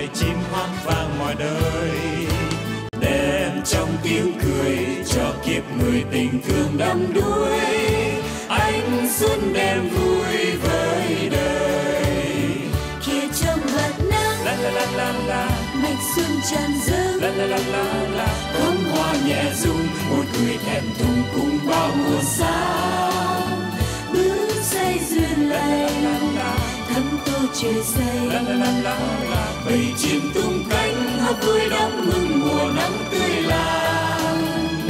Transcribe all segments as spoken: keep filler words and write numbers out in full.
loài chim hót vang mọi nơi, đem trong tiếng cười cho kiếp người tình thương đắm đuối. Ánh xuân đem vui với đời. Kia trong vạt nắng, la la la la la, mạch xuân tràn dâng, la la la la la, bông hoa nhẹ rung, một cười thẹn thùng cùng bao mùa sao. Bước say duyên lành, thắm tô trời say, La la la la la, bầy chim tung cánh hát vui đắm mừng mùa nắng tươi làng.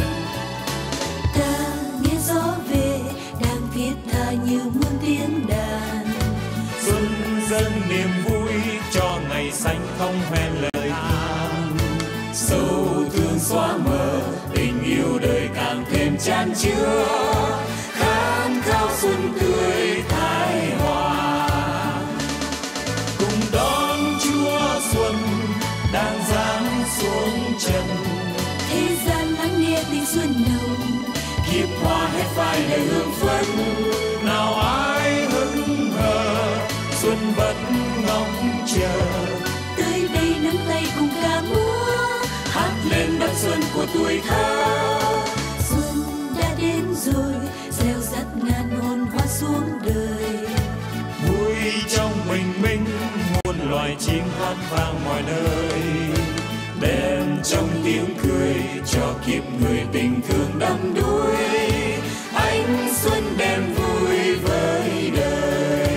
Ta nghe gió về đang thiết tha như muôn tiếng đàn. Xuân dâng niềm vui cho ngày xanh không hoen lời than. Sầu thương xóa mờ, tình yêu đời càng thêm chan chứa. Khát khao xuân tươi thái hòa, cùng đón Chúa xuân đang giáng xuống trần. Thế gian lắng nghe tiếng xuân nồng, Kiếp hoa hết phai đời hương phấn. Nào ai hững hờ, xuân vẫn ngóng chờ. tới đây nắm tay cùng ca múa, Hát lên đất xuân của tuổi thơ. xuân đã đến rồi, gieo rắc ngàn hồn hoa xuống đời. Vui trong bình minh, muôn loài chim hát vang mọi nơi, đem trong tiếng cười cho kiếp người tình thương đắm đuối. Ánh xuân đem vui với đời.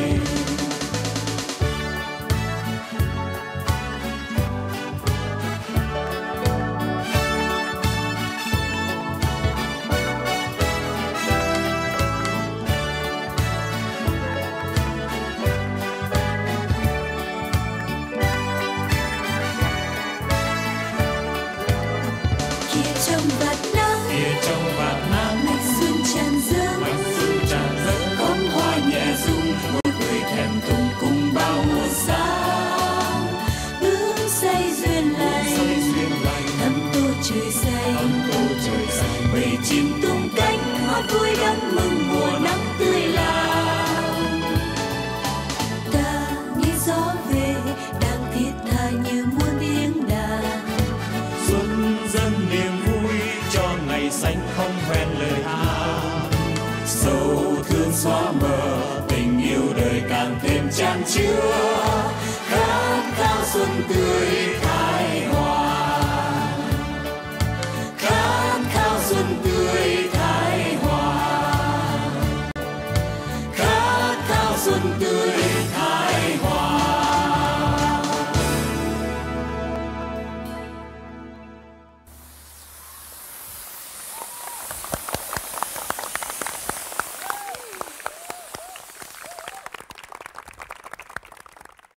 Kia trong vạt nắng, Kia trong vạt nắng, mạch xuân tràn dâng, mạch xuân tràn dâng, bông hoa nhẹ rung, một cười thẹn thùng cùng bao mùa sao. bước say duyên lành, Say duyên lành, thắm tô trời say, ấm tô trời say, bầy chim tung cánh hát vui đắm mừng mùa nắng tươi làng. Ta nghe gió về đang thiết tha như muôn tiếng đàn. xuân dâng niềm vui cho ngày xanh không hoen lời hát. Sầu thương xóa mờ, tình yêu đời càng thêm chan chứa. Khát khao xuân tươi tha